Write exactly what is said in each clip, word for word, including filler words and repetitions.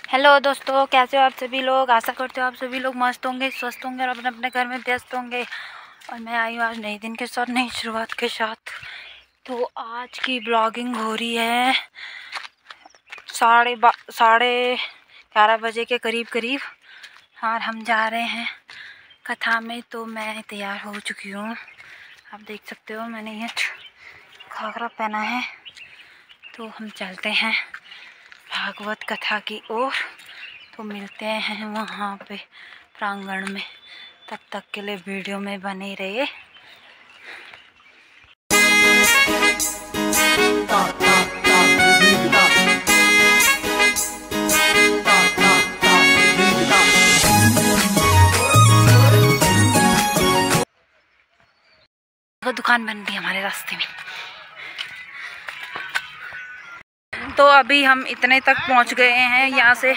Hello दोस्तों, कैसे हो आप सभी लोग। आशा करते हो आप सभी लोग मस्त होंगे, स्वस्थ होंगे और अपने अपने घर में व्यस्त होंगे। और मैं आई हूँ आज नए दिन के साथ, नई शुरुआत के साथ। तो आज की ब्लॉगिंग हो रही है साढ़े बा साढ़े ग्यारह बजे के करीब करीब और हम जा रहे हैं कथा में। तो मैं तैयार हो चुकी हूँ, आप देख सकते हो मैंने ये घाघरा पहना है। तो हम चलते हैं भागवत कथा की ओर। तो मिलते हैं वहाँ पे प्रांगण में, तब तक के लिए वीडियो में बने रहिए। वो दुकान बन रही है हमारे रास्ते में। तो अभी हम इतने तक पहुंच गए हैं। यहाँ से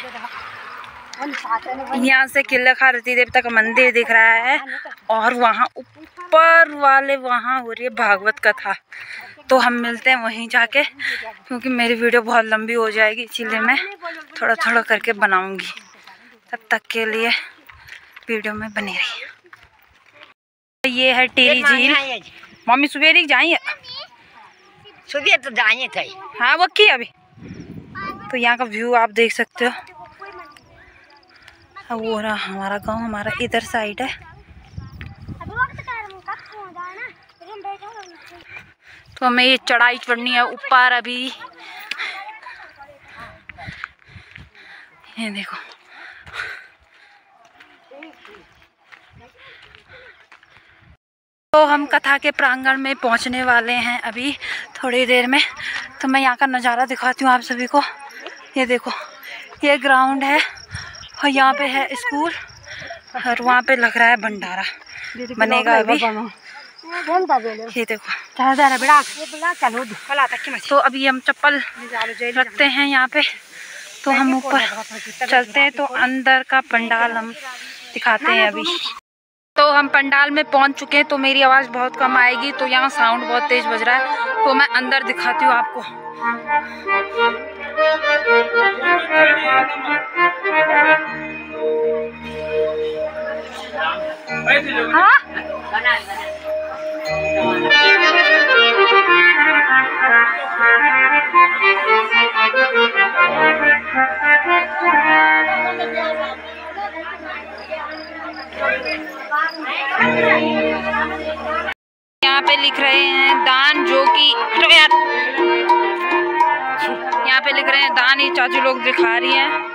यहाँ से किला खारती देवी तक मंदिर दिख रहा है और वहाँ ऊपर वाले वहाँ हो रही है भागवत कथा। तो हम मिलते हैं वहीं जाके, क्योंकि मेरी वीडियो बहुत लंबी हो जाएगी, इसीलिए मैं थोड़ा थोड़ा करके बनाऊंगी। तब तक के लिए वीडियो में बने रहिए। ये है टेरी झील। मम्मी सुबह जाइए, सुबह तो जाए थे। हाँ वो की अभी। तो यहाँ का व्यू आप देख सकते हो। वो रहा हमारा गांव, हमारा इधर साइड है। तो हमें ये चढ़ाई चढ़नी है ऊपर अभी। ये देखो, तो हम कथा के प्रांगण में पहुंचने वाले हैं अभी थोड़ी देर में। तो मैं यहाँ का नज़ारा दिखाती हूँ आप सभी को। ये देखो, ये ग्राउंड है और यहाँ पे है स्कूल और वहाँ पे लग रहा है भंडारा बनेगा अभी। ये देखो, तो अभी हम चप्पल रखते हैं यहाँ पे। तो हम ऊपर चलते हैं, तो अंदर का पंडाल हम दिखाते हैं अभी। तो हम पंडाल में पहुंच चुके हैं। तो मेरी आवाज़ बहुत कम आएगी, तो यहाँ साउंड बहुत तेज बज रहा है। तो मैं अंदर दिखाती हूँ आपको। हाँ? यहाँ पे लिख रहे हैं दान, जो कि यहाँ पे लिख रहे हैं दान, ये चाचू लोग दिखा रही हैं।